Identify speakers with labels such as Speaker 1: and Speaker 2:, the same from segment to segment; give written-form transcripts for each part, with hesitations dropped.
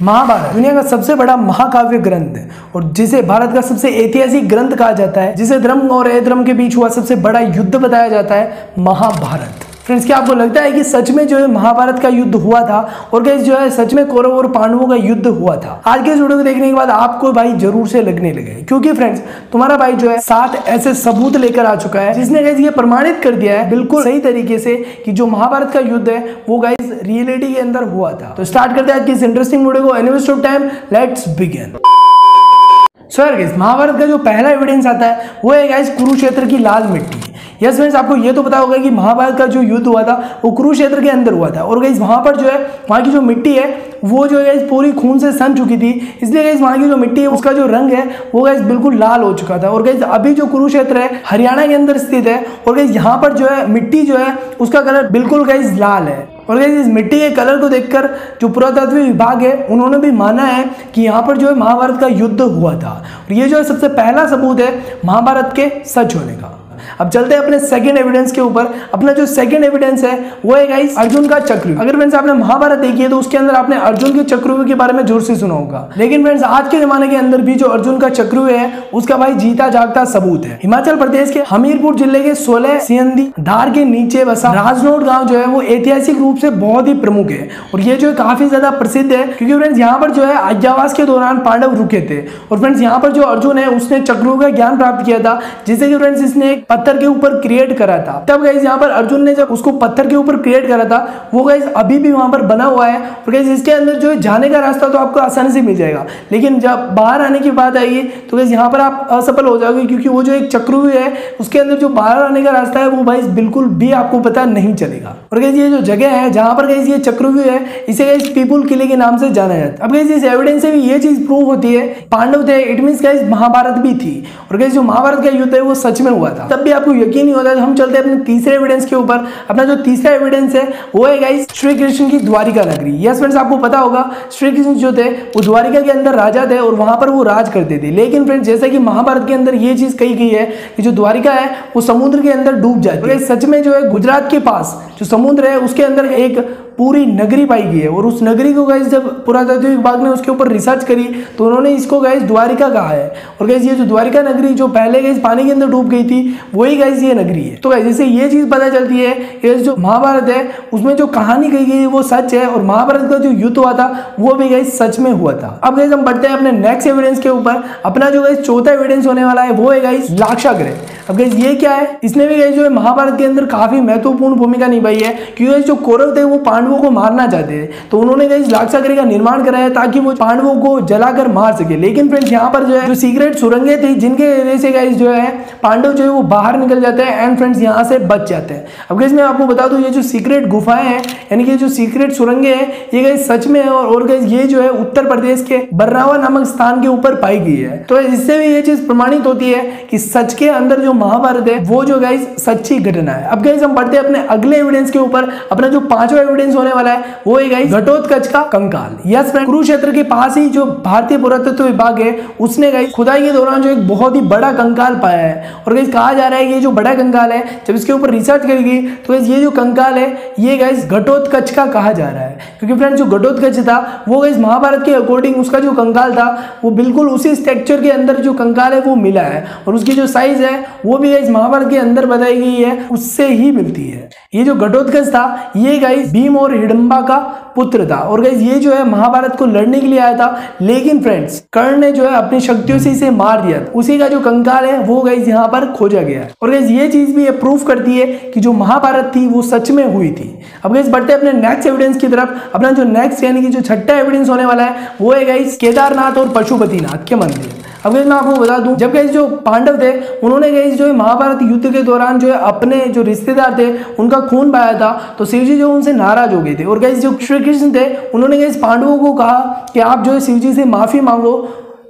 Speaker 1: महाभारत दुनिया का सबसे बड़ा महाकाव्य ग्रंथ है और जिसे भारत का सबसे ऐतिहासिक ग्रंथ कहा जाता है, जिसे धर्म और अधर्म के बीच हुआ सबसे बड़ा युद्ध बताया जाता है, महाभारत। फ्रेंड्स, क्या आपको लगता है कि सच में जो है महाभारत का युद्ध हुआ था और गाइस जो है सच में कौरव और पांडवों का युद्ध हुआ था? आज के इस वीडियो को देखने के बाद आपको भाई जरूर से लगने लगे, क्योंकि फ्रेंड्स तुम्हारा भाई जो है 7 ऐसे सबूत लेकर आ चुका है जिसने गाइस ये प्रमाणित कर दिया है बिल्कुल सही तरीके से कि जो महाभारत का युद्ध है वो गाइस रियलिटी के अंदर हुआ था। तो स्टार्ट करते हैं आज की इस इंटरेस्टिंग वीडियो को। Any waste of time, let's begin. So guys, Mahabharata का जो पहला एविडेंस आता है वो है गाइस कुरुक्षेत्र की लाल मिट्टी। यस फ्रेंड्स, आपको ये तो पता होगा कि महाभारत का जो युद्ध हुआ था वो कुरुक्षेत्र के अंदर हुआ था और गाइस वहां पर जो है वहां की जो मिट्टी है वो जो है गाइस पूरी खून से सन चुकी थी, इसलिए गाइस वहां की जो मिट्टी है उसका जो रंग है वो गाइस बिल्कुल लाल हो चुका था। और गाइस अभी जो कुरुक्षेत्र है हरियाणा के अंदर स्थित है और गाइस यहाँ पर जो है मिट्टी जो है उसका कलर बिल्कुल गाइस लाल है। और गाइस इस मिट्टी के कलर को देखकर जो पुरातत्व विभाग है उन्होंने भी माना है कि यहाँ पर जो है महाभारत का युद्ध हुआ था और ये जो है सबसे पहला सबूत है महाभारत के सच होने का। अब चलते हैं अपने सेकंड एविडेंस के ऊपर। अपना जो सेकंड एविडेंस है वो है गाइस अर्जुन का चक्रव्यूह। अगर फ्रेंड्स आपने महाभारत देखी है तो उसके अंदर आपने अर्जुन के चक्रव्यूह के बारे में जोर से सुना होगा, लेकिन फ्रेंड्स आज के जमाने के अंदर भी जो अर्जुन का चक्रव्यूह है उसका भाई जीता जागता सबूत है। हिमाचल प्रदेश के हमीरपुर जिले के 16 सियंदी धार के नीचे बसा राजनोट गाँव जो है वो ऐतिहासिक रूप से बहुत ही प्रमुख है और ये जो है काफी ज्यादा प्रसिद्ध है, क्योंकि फ्रेंड्स यहाँ पर जो है अज्ञातवास के दौरान पांडव रुके थे और फ्रेंड्स यहाँ पर जो अर्जुन है उसने चक्रव्यूह का ज्ञान प्राप्त किया था, जिससे कि फ्रेंड्स इसने एक पत्थर के ऊपर क्रिएट करा था। तब गाइस यहाँ पर अर्जुन ने जब उसको पत्थर के ऊपर क्रिएट करा था वो गाइस अभी भी वहां पर बना हुआ है और गाइस इसके अंदर जो है जाने का रास्ता तो आपको आसानी से मिल जाएगा, लेकिन जब बाहर आने की बात आएगी तो गाइस यहाँ पर आप असफल हो जाओगे, क्योंकि वो जो एक चक्रव्यूह है उसके अंदर जो बाहर आने का रास्ता है वो गाइस बिल्कुल भी आपको पता नहीं चलेगा। और गाइस ये जो जगह है जहां पर गाइस ये चक्रव्यूह है इसे गाइस पीपुल किले के नाम से जाना जाता है। अब गाइस इस एविडेंस से भी ये चीज प्रूव होती है पांडव थे, इट मींस गाइस महाभारत भी थी और गाइस जो महाभारत का युद्ध है वो सच में हुआ था। तब भी आपको यकीन नहीं होता है। हम चलते हैं अपने तीसरे एविडेंस के ऊपर। अपना जो तीसरा एविडेंस है वो है गाइस श्री कृष्ण की द्वारिका नगरी। यस फ्रेंड्स, आपको पता होगा श्री कृष्ण जो थे वो द्वारिका के अंदर राजा थे और वहां पर वो राज करते थे, लेकिन फ्रेंड्स जैसे कि महाभारत के अंदर ये चीज कही गई है कि जो द्वारिका है वो समुद्र के अंदर डूब जाती है। सच में जो है गुजरात के पास जो समुद्र है उसके अंदर एक पूरी नगरी पाई गई है और उस नगरी को गाइस जब पुरातत्व विभाग ने उसके ऊपर रिसर्च करी तो उन्होंने इसको गाइस द्वारिका कहा है। और गाइस ये जो द्वारिका नगरी जो पहले गाइस पानी के अंदर डूब गई थी वही गाइस ये नगरी है। तो गाइस जैसे ये चीज पता चलती है कि जो महाभारत है उसमें जो कहानी कही गई है वो सच है और महाभारत का जो युद्ध हुआ था वो भी गाइस सच में हुआ था। अब गाइस हम बढ़ते हैं अपने नेक्स्ट एविडेंस के ऊपर। अपना जो गाइस चौथा एविडेंस होने वाला है वो है गाइस लाक्षागृह। अब गाइस ये क्या है? इसने भी गाइस जो है महाभारत के अंदर काफी महत्वपूर्ण भूमिका निभाई है, क्योंकि जो कौरव थे वो पांडवों को मारना चाहते थे तो उन्होंने गाइस लाक्षागृह का निर्माण कराया ताकि वो पांडवों को जलाकर मार सके। लेकिन फ्रेंड्स यहाँ पर जो है जो सीक्रेट सुरंगें थी जिनके वजह से गाइस जो है पांडव जो है वो बाहर निकल जाते हैं एंड फ्रेंड्स यहाँ से बच जाते हैं। अब गाइस मैं आपको बता दूं ये जो सीक्रेट गुफाएं हैं यानी कि जो सीक्रेट सुरंगें हैं ये गाइस सच में है और गाइस ये जो है उत्तर प्रदेश के बर्रावा नामक स्थान के ऊपर पाई गई है। तो इससे भी ये चीज प्रमाणित होती है कि सच के अंदर जो महाभारत है वो जो गाइस सच्ची घटना है। अब गाइस हम बढ़ते हैं अपने अगले एविडेंस के ऊपर। अपना जो पांचवा एविडेंस होने वाला है वो है गाइस घटोत्कच का कंकाल। यस फ्रेंड, कुरुक्षेत्र के पास ही जो भारतीय पुरातत्व विभाग है उसने गाइस खुदाई के दौरान जो एक बहुत ही बड़ा कंकाल पाया है और गाइस कहा जा रहा है कि ये जो बड़ा कंकाल है जब इसके ऊपर रिसर्च करी गई तो गाइस ये जो कंकाल है ये गाइस घटोत्कच का कहा जा रहा है, क्योंकि फ्रेंड्स जो घटोत्कच था वो गाइस महाभारत के अकॉर्डिंग उसका जो कंकाल था वो बिल्कुल उसी स्ट्रक्चर के अंदर जो कंकाल है वो मिला है और उसकी जो साइज है वो भी गाइस महाभारत के अंदर बताई गई है उससे ही मिलती है। ये जो घटोत्कच था ये गाइस भीम और हिडंबा का पुत्र था और गाइस ये जो है महाभारत को लड़ने के लिए आया था, लेकिन फ्रेंड्स कर्ण ने जो है अपनी शक्तियों से इसे मार दिया। उसी का जो कंकाल है वो गाइस यहाँ पर खोजा गया है और गाइस ये चीज भी प्रूफ करती है कि जो महाभारत थी वो सच में हुई थी। अब गाइस बढ़ते हैं अपने नेक्स्ट एविडेंस की तरफ। अपना जो नेक्स्ट यानी कि जो छठा एविडेंस होने वाला है वो है गाइस केदारनाथ और पशुपतिनाथ के मंदिर। अब गाइस मैं आपको बता दूं जब गाइस जो पांडव थे उन्होंने गाइस जो है महाभारत युद्ध के दौरान जो है अपने जो रिश्तेदार थे उनका खून बहाया था तो शिव जी जो उनसे नाराज हो गए थे और गाइस जो श्री कृष्ण थे उन्होंने गाइस पांडवों को कहा कि आप जो है शिव जी से माफी मांगो।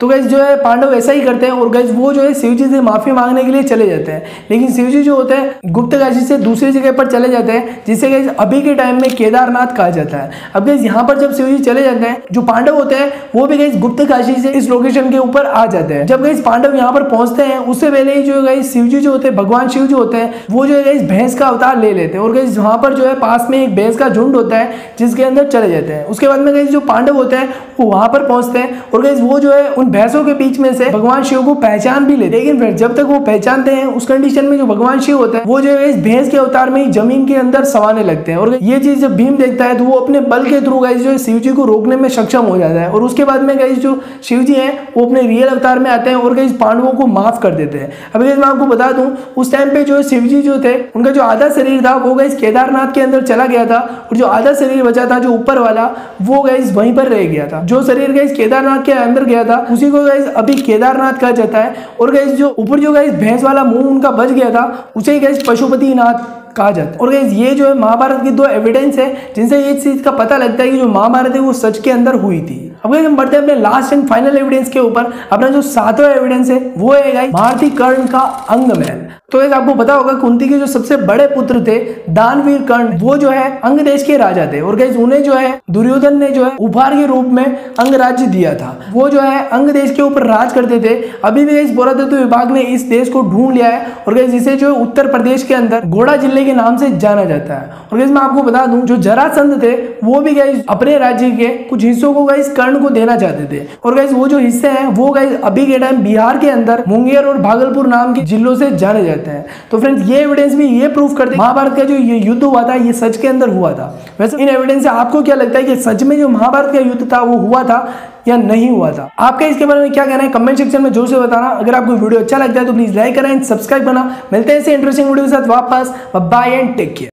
Speaker 1: तो गाइस जो है पांडव ऐसा ही करते हैं और गाइस वो जो है शिव जी से माफी मांगने के लिए चले जाते हैं। लेकिन शिव जी जो होते हैं गुप्त काशी से दूसरी जगह पर चले जाते हैं, जिसे गाइस अभी के टाइम में केदारनाथ कहा जाता है। अब गाइस यहाँ पर जब शिव जी चले जाते हैं, जो पांडव होते हैं वो भी गाइस गुप्त काशी से इस लोकेशन के ऊपर आ जाते हैं। जब गाइस पांडव यहाँ पर पहुंचते हैं उससे पहले ही जो गाइस शिव जी जो होते हैं, भगवान शिव जो होते हैं, वो जो है गाइस भैंस का अवतार ले लेते हैं और गाइस वहां पर जो है पास में एक भैंस का झुंड होता है जिसके अंदर चले जाते हैं। उसके बाद में गाइस जो पांडव होते हैं वो वहां पर पहुंचते हैं और गाइस वो जो है उन भैंसों के बीच में से भगवान शिव को पहचान भी लेते हैं। लेकिन फिर जब तक वो पहचानते हैं उस कंडीशन में जो भगवान शिव होता है वो जो है इस भैंस के अवतार में ही जमीन के अंदर समाने लगते हैं। और ये चीज जब भीम देखता है तो वो अपने बल के थ्रू गाइस जो है शिव जी को रोकने में सक्षम हो जाता है। और उसके बाद में गाइस जो शिव जी हैं वो अपने रियल अवतार में आते हैं और गाइस पांडवों को माफ कर देते हैं। अब गाइस मैं आपको बता दूं उस टाइम पे जो शिव जी जो थे उनका जो आधा शरीर था वो गाइस केदारनाथ के अंदर चला गया था और जो आधा शरीर बचा था जो ऊपर वाला वो गाइस वहीं पर रह गया था। जो शरीर गाइस केदारनाथ के अंदर गया था उसी को गाइस अभी केदारनाथ कहा जाता है। और गाइस जो ऊपर जो गाइस भैंस वाला मुंह उनका बच गया था उसे गाइस पशुपतिनाथ कहा जाता है। और गाइस ये जो है महाभारत की दो एविडेंस है जिनसे ये चीज का पता लगता है कि जो महाभारत है वो सच के अंदर हुई थी। अब गाइस हम बढ़ते हैं अपने लास्ट एंड फाइनल एविडेंस के ऊपर। अपना जो सातवां एविडेंस है वो है गाइस महारथी कर्ण का अंगमहल। तो गाइस आपको पता होगा कुंती के जो सबसे बड़े पुत्र थे दानवीर कर्ण वो जो है अंग देश के राजा थे और गाइस उन्हें जो है दुर्योधन ने जो है उपहार के रूप में अंग राज्य दिया था। वो जो है अंग देश के ऊपर राज करते थे। अभी भी गाइस पुरातत्व विभाग ने इस देश को ढूंढ लिया है और गाइस इसे जो उत्तर प्रदेश के अंदर गोड़ा जिले के नाम से जाना जाता है। और गाइस मैं आपको बता दूं जो जरासंध थे वो भी गाइस अपने राज्य के कुछ हिस्सों को गाइस कर्ण को देना चाहते थे। और गाइस वो जो हिस्से हैं वो गाइस अभी के टाइम बिहार के अंदर मुंगेर और भागलपुर नाम के जिलों से जाने जाते हैं। तो फ्रेंड्स ये एविडेंस भी ये प्रूफ करते हैं महाभारत का जो ये युद्ध हुआ था ये सच के अंदर हुआ था। वैसे इन एविडेंस से आपको क्या लगता है कि सच में जो महाभारत का युद्ध था वो हुआ था या नहीं हुआ था? आपका इसके बारे में क्या कहना है कमेंट सेक्शन में जोर से बताना। अगर आपको वीडियो अच्छा लगता है तो प्लीज लाइक करें, सब्सक्राइब करना। मिलते हैं ऐसे इंटरेस्टिंग वीडियो के साथ वापस। Bye and take care.